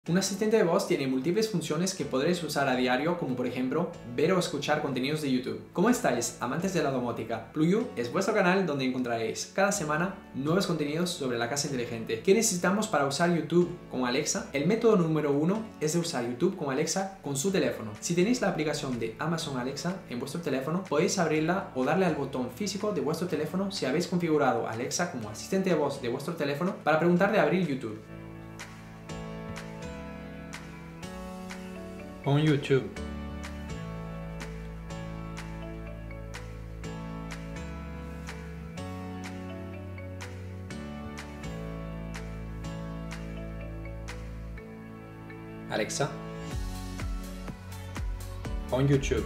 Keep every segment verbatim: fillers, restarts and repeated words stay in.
Un asistente de voz tiene múltiples funciones que podréis usar a diario, como por ejemplo, ver o escuchar contenidos de YouTube. ¿Cómo estáis, amantes de la domótica? Pluyo es vuestro canal donde encontraréis cada semana nuevos contenidos sobre la casa inteligente. ¿Qué necesitamos para usar YouTube con Alexa? El método número uno es de usar YouTube con Alexa con su teléfono. Si tenéis la aplicación de Amazon Alexa en vuestro teléfono, podéis abrirla o darle al botón físico de vuestro teléfono si habéis configurado Alexa como asistente de voz de vuestro teléfono para preguntarle a abrir YouTube. On YouTube. Alexa. On YouTube.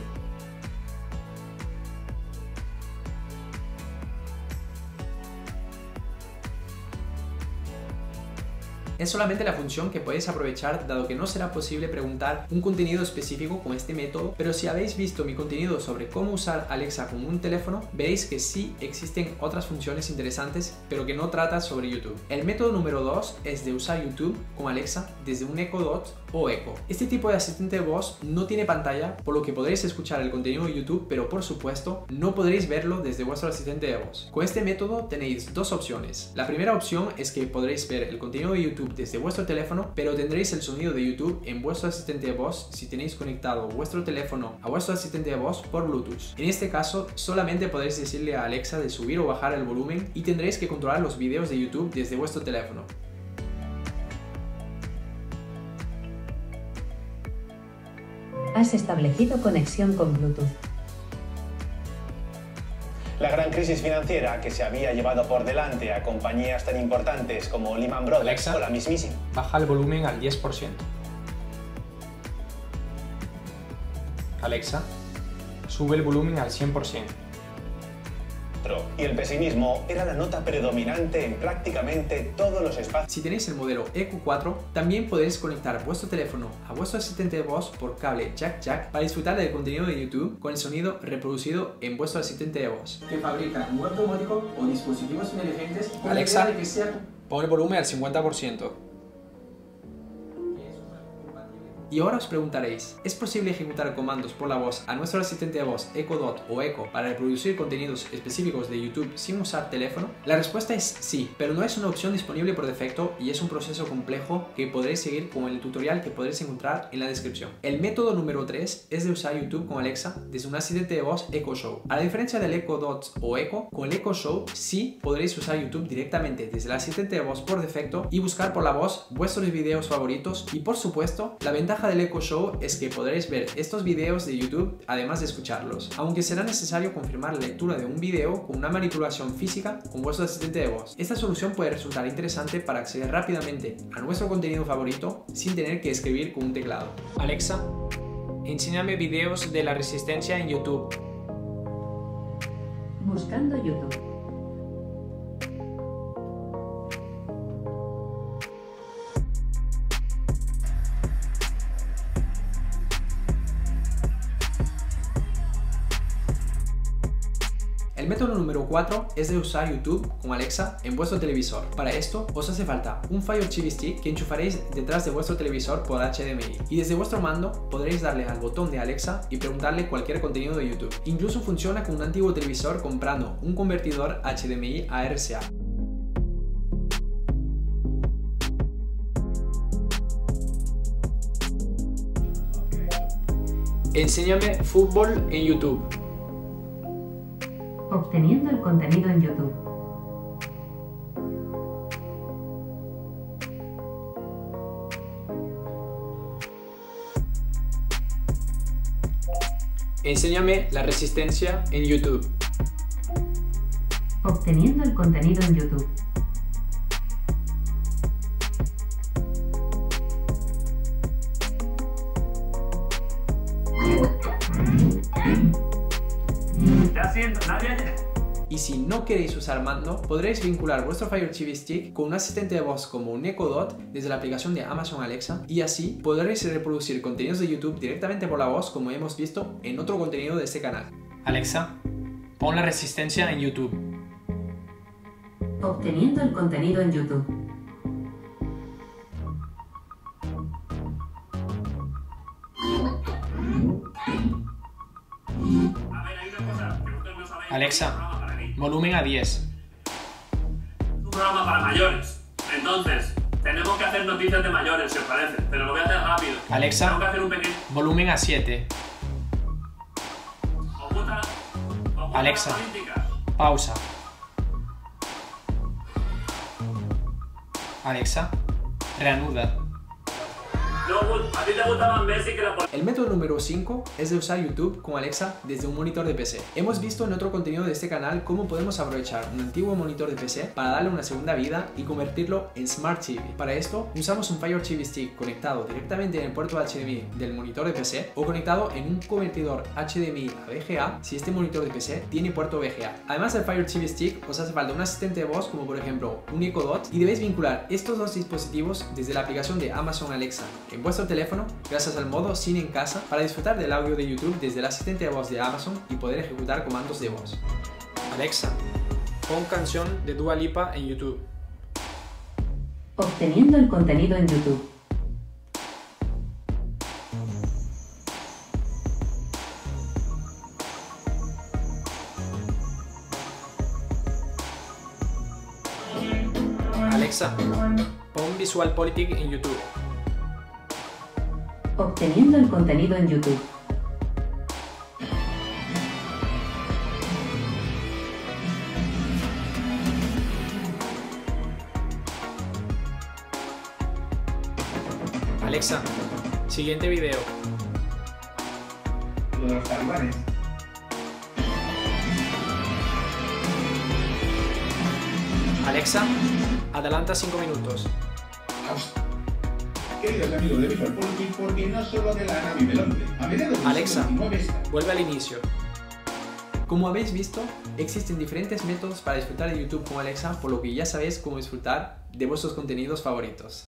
Es solamente la función que podéis aprovechar, dado que no será posible preguntar un contenido específico con este método, pero si habéis visto mi contenido sobre cómo usar Alexa con un teléfono, veréis que sí existen otras funciones interesantes, pero que no trata sobre YouTube. El método número dos es de usar YouTube con Alexa desde un Echo Dot o Echo. Este tipo de asistente de voz no tiene pantalla, por lo que podréis escuchar el contenido de YouTube, pero por supuesto no podréis verlo desde vuestro asistente de voz. Con este método tenéis dos opciones. La primera opción es que podréis ver el contenido de YouTube desde vuestro teléfono, pero tendréis el sonido de YouTube en vuestro asistente de voz si tenéis conectado vuestro teléfono a vuestro asistente de voz por Bluetooth. En este caso, solamente podréis decirle a Alexa de subir o bajar el volumen y tendréis que controlar los vídeos de YouTube desde vuestro teléfono. Has establecido conexión con Bluetooth. La gran crisis financiera que se había llevado por delante a compañías tan importantes como Lehman Brothers Alexa, o la mismísima. Baja el volumen al diez por ciento. Alexa, sube el volumen al cien por ciento. Y el pesimismo era la nota predominante en prácticamente todos los espacios. Si tenéis el modelo E Q cuatro, también podéis conectar vuestro teléfono a vuestro asistente de voz por cable jack jack para disfrutar del contenido de YouTube con el sonido reproducido en vuestro asistente de voz. Que fabrica un web domótico o dispositivos inteligentes con Alexa, la idea de que sea... pon el volumen al cincuenta por ciento. Y ahora os preguntaréis, ¿es posible ejecutar comandos por la voz a nuestro asistente de voz Echo Dot o Echo para reproducir contenidos específicos de YouTube sin usar teléfono? La respuesta es sí, pero no es una opción disponible por defecto y es un proceso complejo que podréis seguir con el tutorial que podréis encontrar en la descripción. El método número tres es de usar YouTube con Alexa desde un asistente de voz Echo Show. A la diferencia del Echo Dot o Echo, con el Echo Show sí podréis usar YouTube directamente desde el asistente de voz por defecto y buscar por la voz vuestros videos favoritos y, por supuesto, la ventaja del Echo Show es que podréis ver estos videos de YouTube además de escucharlos, aunque será necesario confirmar la lectura de un video con una manipulación física con vuestro asistente de voz. Esta solución puede resultar interesante para acceder rápidamente a nuestro contenido favorito sin tener que escribir con un teclado. Alexa, enséñame videos de la resistencia en YouTube. Buscando YouTube. El método número cuatro es de usar YouTube con Alexa en vuestro televisor. Para esto os hace falta un Fire T V Stick que enchufaréis detrás de vuestro televisor por H D M I y desde vuestro mando podréis darle al botón de Alexa y preguntarle cualquier contenido de YouTube. Incluso funciona con un antiguo televisor comprando un convertidor H D M I a R C A. Enséñame fútbol en YouTube. Obteniendo el contenido en YouTube. Enséñame la resistencia en YouTube. Obteniendo el contenido en YouTube. Y si no queréis usar mando, podréis vincular vuestro Fire T V Stick con un asistente de voz como un Echo Dot desde la aplicación de Amazon Alexa y así podréis reproducir contenidos de YouTube directamente por la voz como hemos visto en otro contenido de este canal. Alexa, pon la resistencia en YouTube. Obteniendo el contenido en YouTube. Alexa, volumen a diez. Un programa para mayores. Entonces, tenemos que hacer noticias de mayores, si os parece, pero lo voy a hacer rápido. Alexa, Tengo que hacer un pequeño... volumen a siete. ¿Os gusta, os gusta Alexa. la política? Pausa. Alexa, reanuda. No, ¿a ti te gusta más Messi que la política? El método número cinco es de usar YouTube con Alexa desde un monitor de P C. Hemos visto en otro contenido de este canal cómo podemos aprovechar un antiguo monitor de P C para darle una segunda vida y convertirlo en Smart T V. Para esto usamos un Fire T V Stick conectado directamente en el puerto H D M I del monitor de P C o conectado en un convertidor H D M I a V G A si este monitor de P C tiene puerto V G A. Además del Fire T V Stick os hace falta un asistente de voz como por ejemplo un Echo Dot y debéis vincular estos dos dispositivos desde la aplicación de Amazon Alexa en vuestro teléfono gracias al modo Cine en casa para disfrutar del audio de YouTube desde el asistente de voz de Amazon y poder ejecutar comandos de voz. Alexa, pon canción de Dua Lipa en YouTube. Obteniendo el contenido en YouTube. Alexa, pon VisualPolitik en YouTube. Obteniendo el contenido en YouTube. Alexa, siguiente video. Lo de los talibanes. Alexa, adelanta cinco minutos. Queridos amigos de VisualPolitik, porque no solo de la Navi de Londres. A mediados del Alexa, siglo diecinueve, vuelve al inicio. Como habéis visto, existen diferentes métodos para disfrutar de YouTube con Alexa, por lo que ya sabéis cómo disfrutar de vuestros contenidos favoritos.